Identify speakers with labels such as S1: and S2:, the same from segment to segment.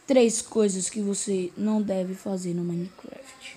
S1: 3 coisas que você não deve fazer no Minecraft.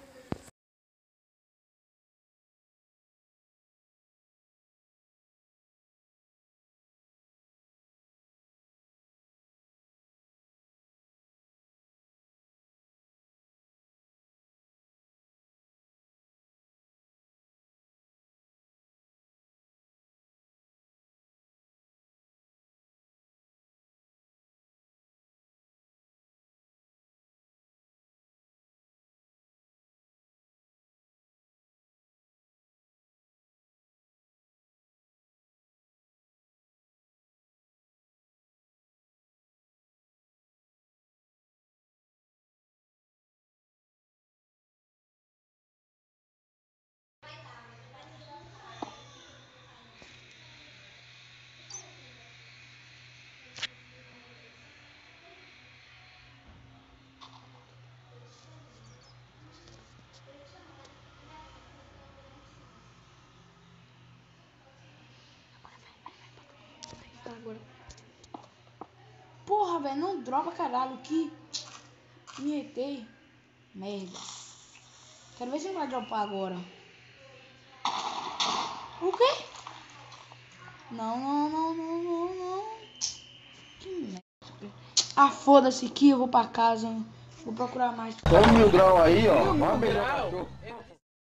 S1: Agora. Porra, velho, não dropa, caralho, que me retei. Merda. Quero ver se ele vai dropar agora. O quê? Não. Que merda. Ah, foda-se que eu vou pra casa. Vou procurar mais.
S2: Toma 1000 graus aí, ó.
S3: 1000 graus.